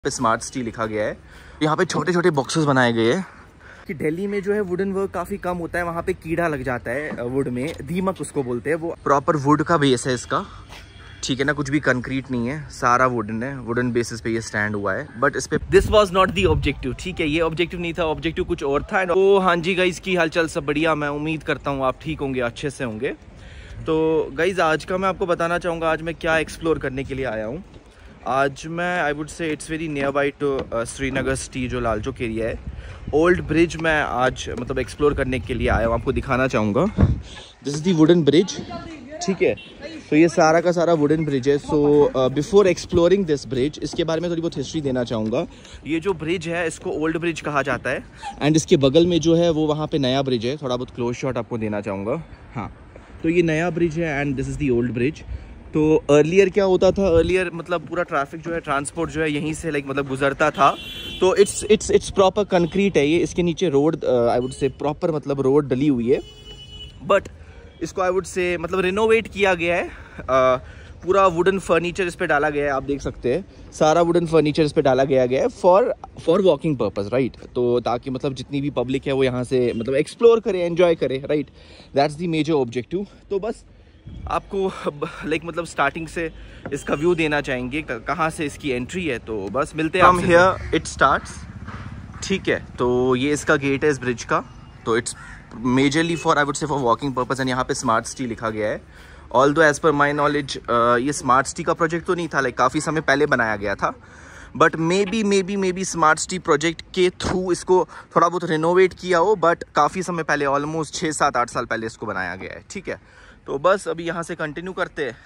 पे smart city लिखा गया है। यहाँ पे छोटे छोटे बॉक्सेस बनाए गए हैं कि दिल्ली में जो है वुडन वर्क काफ़ी कम होता है, वहाँ पे कीड़ा लग जाता है वुड में, दीमक उसको बोलते हैं। वो प्रॉपर वुड का बेस है इसका, ठीक है ना, कुछ भी कंक्रीट नहीं है, सारा वुडन है, वुडन बेसिस पे ये स्टैंड हुआ है। बट इस पे this was not the objective, ठीक है, ये ऑब्जेक्टिव नहीं था, ऑब्जेक्टिव कुछ और था। तो हाँ जी गाइज, की हालचाल सब बढ़िया, मैं उम्मीद करता हूँ आप ठीक होंगे, अच्छे से होंगे। तो गाइज आज का मैं आपको बताना चाहूँगा आज मैं क्या एक्सप्लोर करने के लिए आया हूँ। आज मैं I would say it's very near by to Srinagar city, जो लाल चौक एरिया है। ओल्ड ब्रिज मैं आज मतलब एक्सप्लोर करने के लिए आया हूँ, आपको दिखाना चाहूँगा। This is the wooden bridge, ठीक है, तो ये सारा का सारा वुडन ब्रिज है। So before exploring this bridge, इसके बारे में थोड़ी बहुत हिस्ट्री देना चाहूँगा। ये जो ब्रिज है इसको ओल्ड ब्रिज कहा जाता है, एंड इसके बगल में जो है वो वहाँ पे नया ब्रिज है। थोड़ा बहुत क्लोज शॉट आपको देना चाहूँगा। हाँ, तो ये नया ब्रिज है and this is the old bridge. तो अर्लियर क्या होता था, अर्लियर मतलब पूरा ट्रैफिक जो है, ट्रांसपोर्ट जो है यहीं से लाइक मतलब गुजरता था। तो इट्स प्रॉपर कंक्रीट है ये, इसके नीचे road I would say proper मतलब रोड डली हुई है। बट इसको आई वुड से मतलब रिनोवेट किया गया है, पूरा वुडन फर्नीचर इस पे डाला गया है, आप देख सकते हैं सारा वुडन फर्नीचर इस पे डाला गया है फॉर वॉकिंग पर्पस, राइट। तो ताकि मतलब जितनी भी पब्लिक है वो यहाँ से मतलब एक्सप्लोर करे, एंजॉय करे, right, that's the major objective. तो बस आपको लाइक मतलब स्टार्टिंग से इसका व्यू देना चाहेंगे, कहाँ से इसकी एंट्री है। तो बस मिलते हैं, हम हियर इट स्टार्ट्स, ठीक है। तो ये इसका गेट है इस ब्रिज का, तो it's majorly for I would say for walking purpose, and यहाँ पे स्मार्ट सिटी लिखा गया है। Although as per my knowledge ये स्मार्ट सिटी का प्रोजेक्ट तो नहीं था, लाइक काफ़ी समय पहले बनाया गया था, but maybe smart city project के थ्रू इसको थोड़ा बहुत रिनोवेट किया हो, बट काफ़ी समय पहले, ऑलमोस्ट 6, 7, 8 साल पहले इसको बनाया गया है, ठीक है। तो बस अभी यहाँ से कंटिन्यू करते हैं।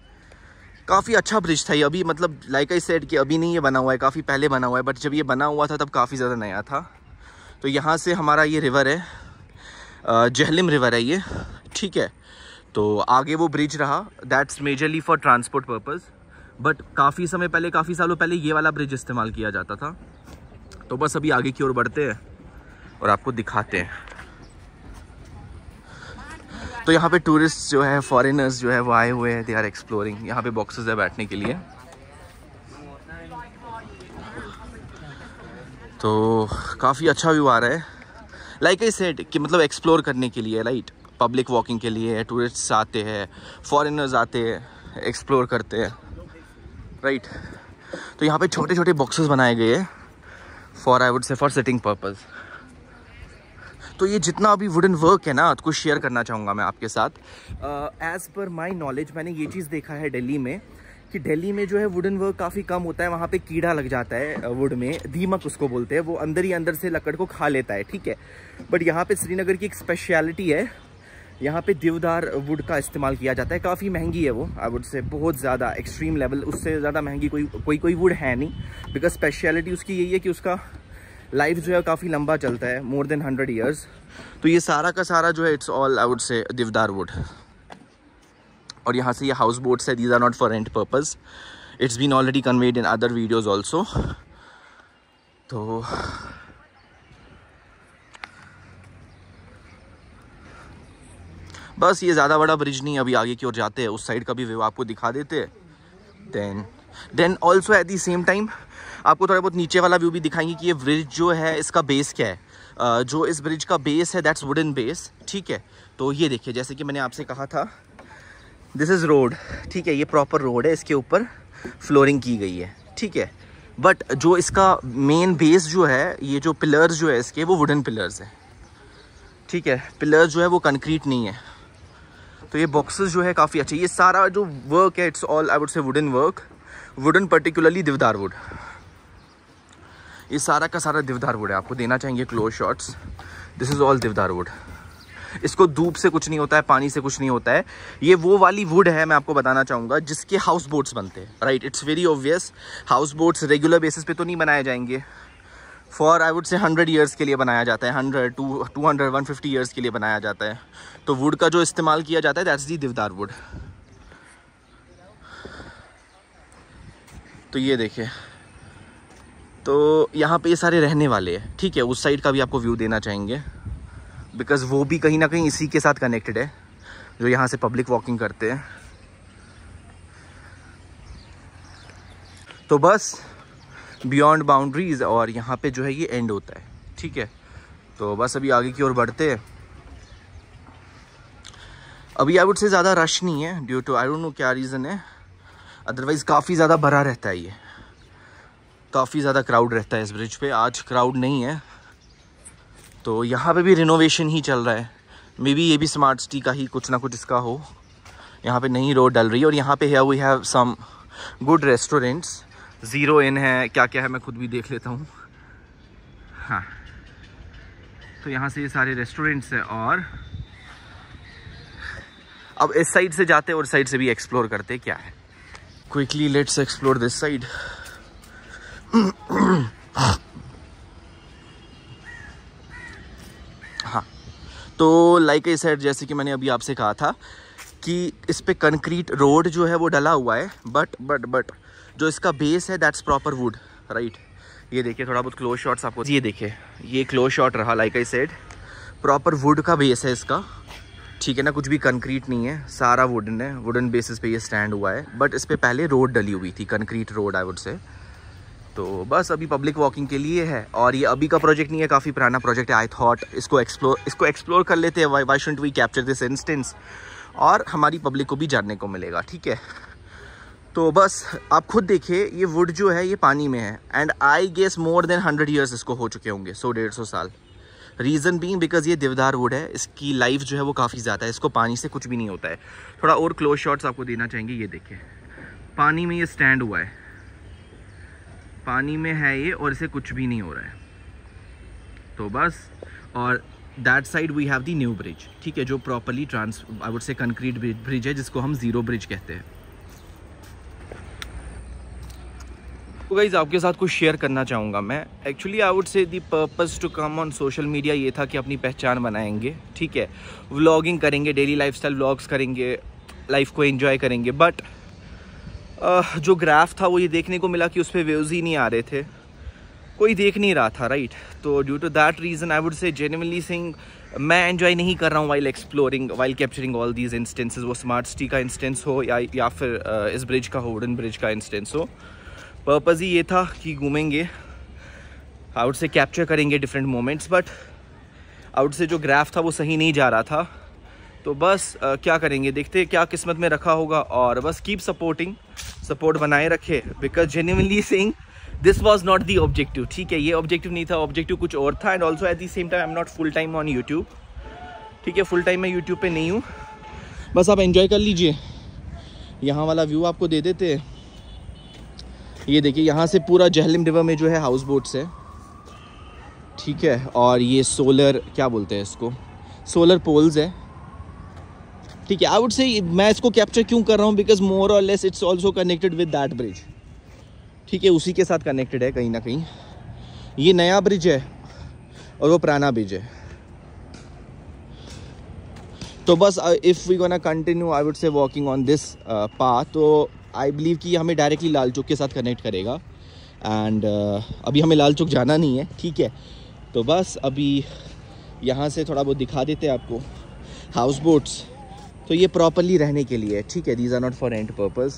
काफ़ी अच्छा ब्रिज था ये, अभी मतलब लाइक आई सेड कि अभी नहीं ये बना हुआ है, काफ़ी पहले बना हुआ है, बट जब ये बना हुआ था तब काफ़ी ज़्यादा नया था। तो यहाँ से हमारा ये रिवर है, जहलिम रिवर है ये, ठीक है। तो आगे वो ब्रिज रहा, that's majorly for transport purpose, but काफ़ी समय पहले, काफ़ी सालों पहले ये वाला ब्रिज इस्तेमाल किया जाता था। तो बस अभी आगे की ओर बढ़ते हैं और आपको दिखाते हैं। तो यहाँ पे टूरिस्ट जो है, फॉरेनर्स जो है वो आए हुए हैं, दे आर एक्सप्लोरिंग। यहाँ पे बॉक्सेस है बैठने के लिए, तो काफ़ी अच्छा व्यू आ रहा है। लाइक आई सेड कि मतलब एक्सप्लोर करने के लिए, राइट, पब्लिक वॉकिंग के लिए टूरिस्ट्स आते हैं, फॉरेनर्स आते हैं, एक्सप्लोर करते हैं, राइट। तो यहाँ पे छोटे छोटे बॉक्सेस बनाए गए हैं for I would say for sitting purpose. तो ये जितना अभी वुडन वर्क है ना, कुछ शेयर करना चाहूँगा मैं आपके साथ। एज़ पर माई नॉलेज मैंने ये चीज़ देखा है दिल्ली में, कि दिल्ली में जो है वुडन वर्क काफ़ी कम होता है, वहाँ पे कीड़ा लग जाता है वुड में, दीमक उसको बोलते हैं, वो अंदर ही अंदर से लकड़ को खा लेता है, ठीक है। बट यहाँ पे श्रीनगर की एक स्पेशलिटी है, यहाँ पे देवदार वुड का इस्तेमाल किया जाता है। काफ़ी महंगी है वो, आई वुड से बहुत ज़्यादा एक्सट्रीम लेवल, उससे ज़्यादा महंगी कोई वुड है नहीं, बिकॉज स्पेशलिटी उसकी यही है कि उसका लाइफ जो है काफ़ी लंबा चलता है, मोर देन 100 ईयर्स। तो ये सारा का सारा जो है इट्स ऑल आई वुड से देवदार वुड। और यहाँ से ये हाउस बोट्स है, these are not for rent purpose, it's been already conveyed in other videos also. तो बस ये ज़्यादा बड़ा ब्रिज नहीं, अभी आगे की ओर जाते हैं, उस साइड का भी व्यू आपको दिखा देते हैं। Then also at the same time आपको थोड़ा बहुत नीचे वाला व्यू भी दिखाएंगे कि ये ब्रिज जो है इसका बेस क्या है। जो इस ब्रिज का बेस है दैट्स वुडन बेस, ठीक है। तो ये देखिए, जैसे कि मैंने आपसे कहा था, दिस इज़ रोड, ठीक है, ये प्रॉपर रोड है, इसके ऊपर फ्लोरिंग की गई है, ठीक है। बट जो इसका मेन बेस जो है, ये जो पिलर्स जो है इसके, वो वुडन पिलर्स है, ठीक है। पिलर्स जो है वो कंक्रीट नहीं है। तो ये बॉक्सेस जो है काफ़ी अच्छे, ये सारा जो वर्क है it's all I would say wooden work, wooden particularly deodar wood, ये सारा का सारा देवदार वुड है। आपको देना चाहेंगे close shots, this is all deodar wood. इसको धूप से कुछ नहीं होता है, पानी से कुछ नहीं होता है। ये वो वाली वुड है, मैं आपको बताना चाहूँगा, जिसके हाउस बोट्स बनते हैं, right. It's very obvious, house boats regular basis पे तो नहीं बनाए जाएंगे, फॉर आई वुड से 100 ईयर्स के लिए बनाया जाता है, 100 200 150 ईयर्स के लिए बनाया जाता है। तो वुड का जो इस्तेमाल किया जाता है दैट्स दी देवदार वुड। तो ये देखिए, तो यहाँ पे ये सारे रहने वाले हैं, ठीक है। उस साइड का भी आपको व्यू देना चाहेंगे, बिकॉज वो भी कहीं ना कहीं इसी के साथ कनेक्टेड है, जो यहाँ से पब्लिक वॉकिंग करते हैं। तो बस बियॉन्ड बाउंड्रीज, और यहाँ पे जो है ये एंड होता है। ठीक है, तो बस अभी आगे की ओर बढ़ते हैं। अभी आई वुड से ज़्यादा रश नहीं है, due to I don't know क्या रीज़न है, अदरवाइज़ काफ़ी ज़्यादा भरा रहता है, ये काफ़ी ज़्यादा क्राउड रहता है इस ब्रिज पे। आज क्राउड नहीं है। तो यहाँ पे भी रिनोवेशन ही चल रहा है, मे बी ये भी स्मार्ट सिटी का ही कुछ ना कुछ इसका हो। यहाँ पे नई रोड डल रही है, और यहाँ पे we have some good restaurants. Zero Inn है, क्या क्या है मैं खुद भी देख लेता हूँ। हाँ, तो यहाँ से ये सारे रेस्टोरेंट्स हैं, और अब इस साइड से जाते हैं और साइड से भी एक्सप्लोर करते क्या है। Quickly let's explore this side. हाँ, तो लाइक आई सेड, जैसे कि मैंने अभी आपसे कहा था कि इस पे कंक्रीट रोड जो है वो डला हुआ है, बट जो इसका बेस है दैट्स प्रॉपर वुड, राइट। ये देखिए थोड़ा बहुत क्लोज शॉट्स आपको, ये देखिए ये क्लोज शॉट रहा। Like I said, proper wood का बेस है इसका, ठीक है ना, कुछ भी कंक्रीट नहीं है, सारा वुडन है, वुडन बेसिस पे ये स्टैंड हुआ है। बट इस पे पहले रोड डली हुई थी, कंक्रीट रोड आई वुड से। तो बस अभी पब्लिक वॉकिंग के लिए है, और ये अभी का प्रोजेक्ट नहीं है, काफ़ी पुराना प्रोजेक्ट है। आई थॉट इसको एक्सप्लोर कर लेते हैं, why shouldn't we capture this instance, और हमारी पब्लिक को भी जानने को मिलेगा। ठीक है, तो बस आप खुद देखिए, ये वुड जो है ये पानी में है, and I guess more than 100 years इसको हो चुके होंगे, 100-150 साल। रीज़न बीइंग बिकॉज ये देवदार वुड है, इसकी लाइफ जो है वो काफ़ी ज़्यादा है, इसको पानी से कुछ भी नहीं होता है। थोड़ा और क्लोज शॉट्स आपको देना चाहेंगे, ये देखिए पानी में ये स्टैंड हुआ है, पानी में है ये, और इसे कुछ भी नहीं हो रहा है। तो बस, और that side we have the new bridge, ठीक है, जो properly I would say concrete bridge है, जिसको हम ज़ीरो ब्रिज कहते हैं। तो गाइस आपके साथ कुछ शेयर करना चाहूँगा मैं। Actually I would say the purpose to come on social media ये था कि अपनी पहचान बनाएंगे, ठीक है, व्लॉगिंग करेंगे, डेली लाइफस्टाइल व्लॉग्स करेंगे, लाइफ को एंजॉय करेंगे। बट जो ग्राफ था वो ये देखने को मिला कि उस पर व्यूज़ ही नहीं आ रहे थे, कोई देख नहीं रहा था, राइट। तो due to that reason I would say genuinely saying मैं एंजॉय नहीं कर रहा हूँ while exploring, while capturing all these instances, वो स्मार्ट सिटी का इंस्टेंस हो या फिर इस ब्रिज का हो, वुडन ब्रिज का इंस्टेंस हो। पर्पज़ ही ये था कि घूमेंगे, आई वुड से कैप्चर करेंगे different moments, but I would say जो ग्राफ था वो सही नहीं जा रहा था। तो बस क्या करेंगे, देखते क्या किस्मत में रखा होगा, और बस कीप सपोर्टिंग, सपोर्ट बनाए रखे, because genuinely saying this was not the objective, ठीक है, ये ऑब्जेक्टिव नहीं था, ऑब्जेक्टिव कुछ और था। And also at the same time I am not full time on YouTube, ठीक है, फुल टाइम मैं यूट्यूब पे नहीं हूँ। बस आप एंजॉय कर लीजिए, यहाँ वाला व्यू आपको दे देते हैं। ये देखिए यहाँ से पूरा जहलम रिवर में जो है हाउस बोट्स है, ठीक है, और ये सोलर क्या बोलते हैं इसको, सोलर पोल्स है, ठीक है। आई वुड से मैं इसको कैप्चर क्यों कर रहा हूँ, because more or less it's also connected with that bridge, ठीक है, उसी के साथ कनेक्टेड है कहीं ना कहीं। ये नया ब्रिज है और वो पुराना ब्रिज है। तो बस if we gonna continue I would say walking on this path, तो आई बिलीव कि हमें डायरेक्टली लाल चौक के साथ कनेक्ट करेगा। एंड अभी हमें लाल चौक जाना नहीं है, ठीक है। तो बस अभी यहाँ से थोड़ा बहुत दिखा देते हैं आपको हाउस बोट्स। तो ये प्रॉपरली रहने के लिए, ठीक है, these are not for rent purpose.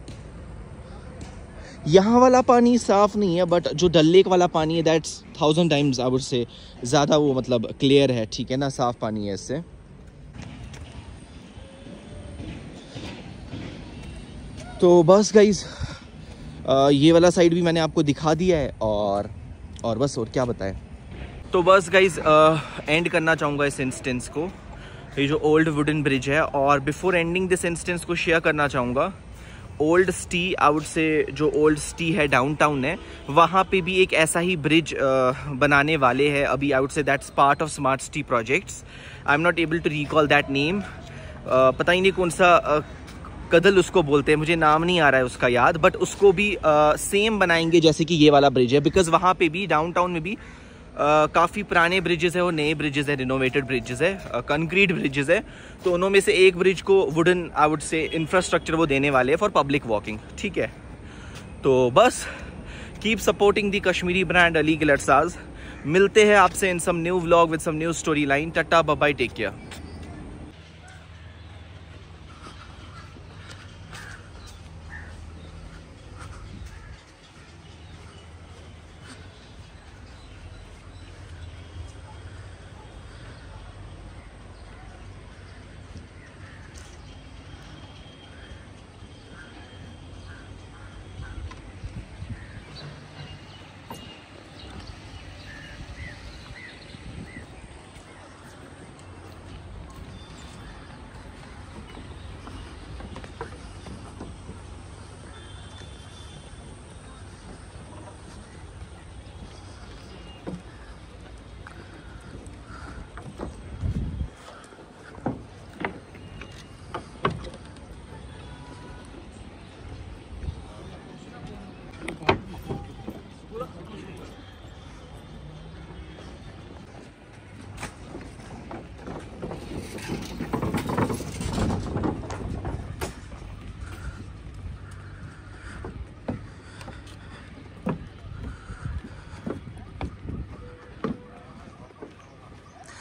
यहाँ वाला पानी साफ़ नहीं है, बट जो डल लेक वाला पानी है दैट्स 1000 टाइम्स आई वुड से ज़्यादा वो मतलब क्लियर है, ठीक है ना, साफ़ पानी है इससे। तो बस गाइज ये वाला साइड भी मैंने आपको दिखा दिया है, और बस और क्या बताएं। तो बस गाइज एंड करना चाहूँगा इस इंस्टेंस को, ये जो ओल्ड वुडन ब्रिज है। और बिफोर एंडिंग दिस इंस्टेंस को शेयर करना चाहूँगा old city, I would say जो ओल्ड सिटी है डाउनटाउन है, वहाँ पे भी एक ऐसा ही ब्रिज बनाने वाले हैं अभी। I would say that's part of smart city projects. I am not able to recall that name, पता ही नहीं कौन सा कदल उसको बोलते हैं, मुझे नाम नहीं आ रहा है उसका याद, बट उसको भी सेम बनाएंगे जैसे कि ये वाला ब्रिज है, बिकॉज वहाँ पे भी डाउनटाउन में भी काफ़ी पुराने ब्रिजेस है और नए ब्रिजेस है, रिनोवेटेड ब्रिजेस है, कंक्रीट ब्रिजेस है। तो उनमें से एक ब्रिज को wooden I would say infrastructure वो देने वाले हैं फॉर पब्लिक वॉकिंग, ठीक है। तो बस keep supporting the Kashmiri brand Ali Giltsaz. मिलते हैं आपसे in some new vlog with some new story line. Tata bye bye, take care.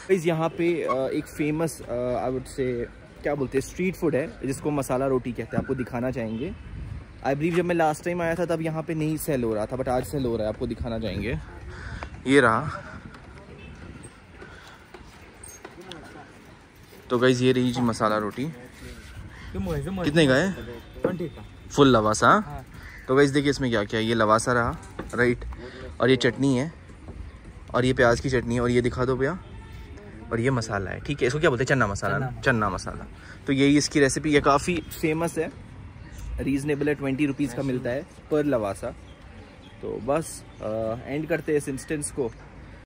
Guys यहाँ पे एक फेमस आई वुड से क्या बोलते हैं स्ट्रीट फूड है जिसको मसाला रोटी कहते हैं, आपको दिखाना चाहेंगे। आई बिलीव जब मैं लास्ट टाइम आया था तब यहाँ पे नहीं सेल हो रहा था, बट आज सेल हो रहा है, आपको दिखाना चाहेंगे। ये रहा। तो गाइस ये रही जी मसाला रोटी। कितने का है? 20 का फुल लवासा। तो गाइस देखिए इसमें क्या क्या है। ये लवासा रहा, राइट, और ये चटनी है, और ये प्याज की चटनी है, और ये दिखा दो भैया, और ये मसाला है, ठीक है। इसको क्या बोलते हैं? चन्ना मसाला। चन्ना मसाला। तो यही इसकी रेसिपी। ये काफ़ी फेमस है, रीज़नेबल है, 20 रुपीज़ का मिलता है पर लवासा। तो बस एंड करते हैं इस इंस्टेंस को।